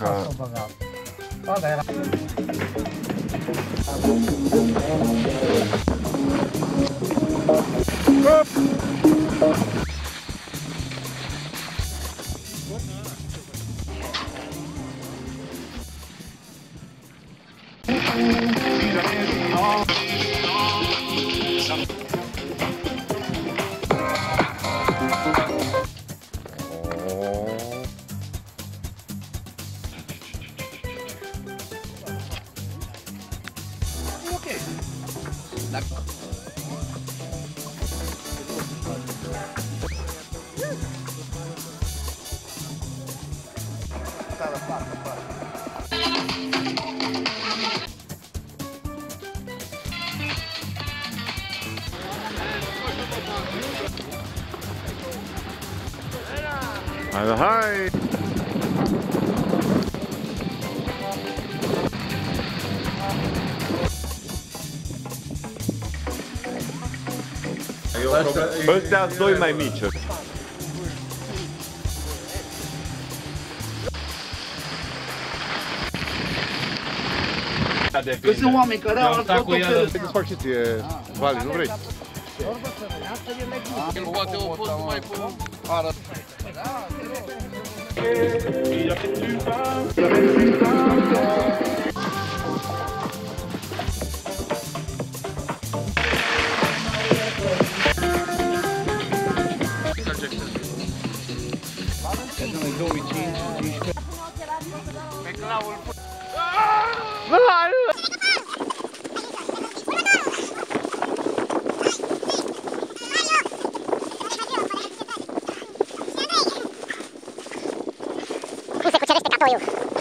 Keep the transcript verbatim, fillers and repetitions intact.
că... Ăla era. Hai, hai! Ăstea sunt doi mai mici. Că sunt oameni care au alt tot felul. Să fac și ție, Vali, nu vrei? Poate o fost mai până. Ară. Cum se cucerește catoiul?